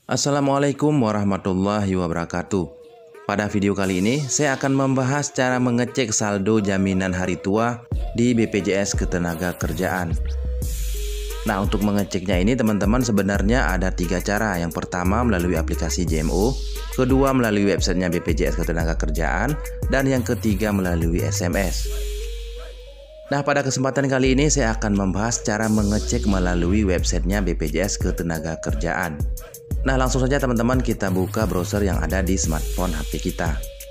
Assalamualaikum warahmatullahi wabarakatuh. Pada video kali ini saya akan membahas cara mengecek saldo jaminan hari tua di BPJS Ketenagakerjaan. Nah, untuk mengeceknya ini teman-teman sebenarnya ada 3 cara. Yang pertama melalui aplikasi JMO, kedua melalui websitenya BPJS Ketenagakerjaan, dan yang ketiga melalui SMS. Nah, pada kesempatan kali ini saya akan membahas cara mengecek melalui websitenya BPJS Ketenagakerjaan. Nah, langsung saja teman-teman kita buka browser yang ada di smartphone HP kita.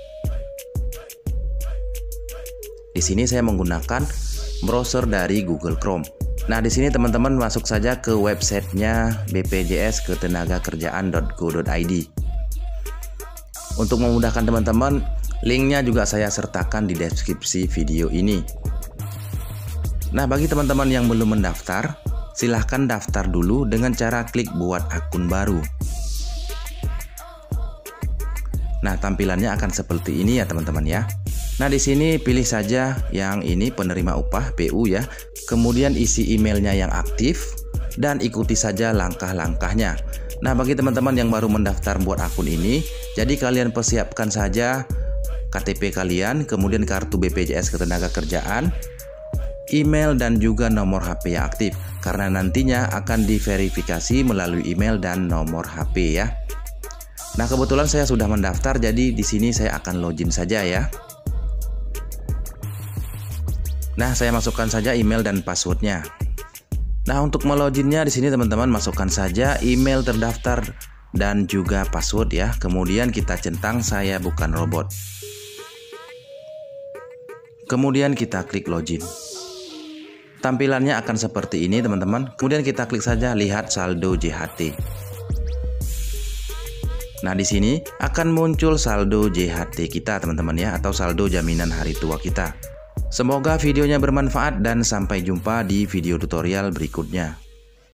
Di sini saya menggunakan browser dari Google Chrome. Nah, di sini teman-teman masuk saja ke websitenya bpjsketenagakerjaan.go.id. Untuk memudahkan teman-teman, linknya juga saya sertakan di deskripsi video ini. Nah, bagi teman-teman yang belum mendaftar, silahkan daftar dulu dengan cara klik buat akun baru. Nah, tampilannya akan seperti ini ya teman-teman ya. Nah, di sini pilih saja yang ini penerima upah PU ya. Kemudian isi emailnya yang aktif dan ikuti saja langkah-langkahnya. Nah, bagi teman-teman yang baru mendaftar buat akun ini, jadi kalian persiapkan saja KTP kalian, kemudian kartu BPJS Ketenagakerjaan, email dan juga nomor HP yang aktif, karena nantinya akan diverifikasi melalui email dan nomor HP ya. Nah, kebetulan saya sudah mendaftar, jadi di sini saya akan login saja ya. Nah, saya masukkan saja email dan passwordnya. Nah, untuk meloginnya di sini teman-teman masukkan saja email terdaftar dan juga password ya. Kemudian kita centang saya bukan robot. Kemudian kita klik login. Tampilannya akan seperti ini teman-teman. Kemudian kita klik saja lihat saldo JHT. Nah, di sini akan muncul saldo JHT kita teman-teman ya, atau saldo jaminan hari tua kita. Semoga videonya bermanfaat dan sampai jumpa di video tutorial berikutnya.